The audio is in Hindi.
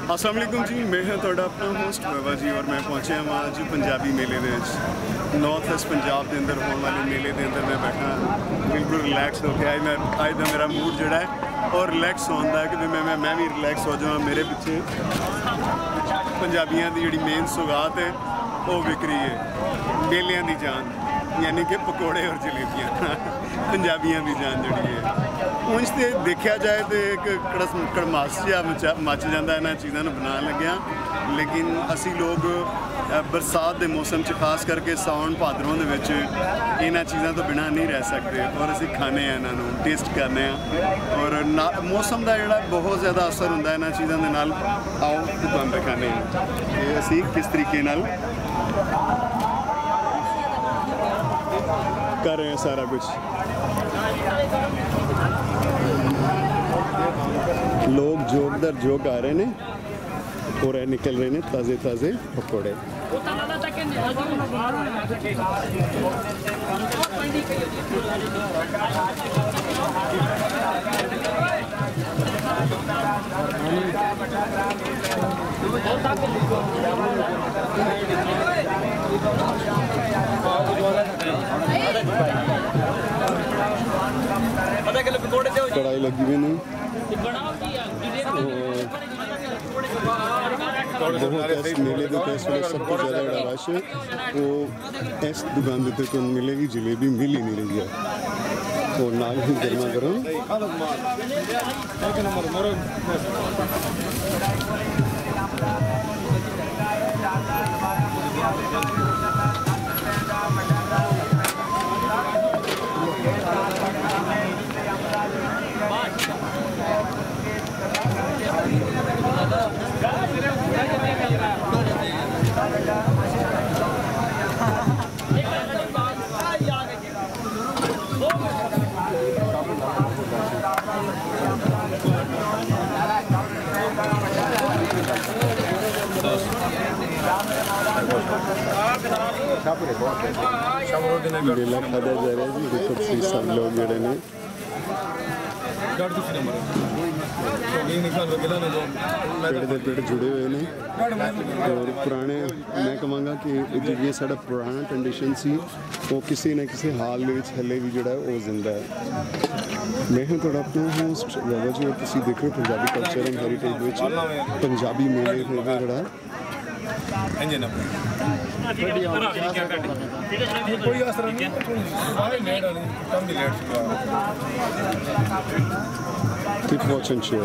अस्सलाम वालेकुम जी, मैं हाँ तुहाडा अपना होस्ट बाबा जी और मैं पहुँचे हाँ अज पंजाबी मेले दे विच नॉर्थ वेस्ट पंजाब के अंदर होने वाले मेले के अंदर मैं बैठा बिल्कुल रिलैक्स होकर अज का मेरा मूड जोड़ा है और रिलैक्स होने का कि मैं भी रिलैक्स हो जावां। मेरे पिछे पंजाबियों की जी मेन सौगात है वो विक रही है, मेलियां की जान यानी कि पकौड़े और जलेबियाँ पंजाबियों की जान जी है। उंज तो देखा जाए तो एक कड़मास जहा मच जाता इन्होंने चीज़ों बना लग्या, लेकिन असी लोग बरसात के मौसम खास करके साउन भादरों के इन्होंने चीज़ों तो बिना नहीं रह सकते और असी खाने इन्हों टेस्ट करने और मौसम का जोड़ा बहुत ज़्यादा असर होंगे इन्होंने चीज़ों के नाल। आओ दुकान पर खाने असी किस तरीके नाल कर रहे हैं सारा कुछ। लोग जोक दर जोक आ रहे हैं और निकल रहे हैं ताज़े ताज़े पकौड़े। कढ़ाई लगी हुई नहीं बहुत मेले के सब कुछ ज़्यादा रश है वो इस दुकान के तो मिलेगी जलेबी मिल ही नहीं रही है और नाल ही गर्मा गर्म मेला खादा जा रहा है जी। देखो सब लोग जोड़े ने पेड़ जुड़े हुए हैं और पुराने मैं कहूँगा कि जी साड़ा पुराना ट्रेडिशन सी वो किसी न किसी हाल हले भी जोड़ा वो जिंदा है। मैं हूँ थोड़ा अपना होस्ट बाबा जी और तुम देख रहे हो Punjabi culture and heritage Punjabi मेले जोड़ा Keep watching, sure.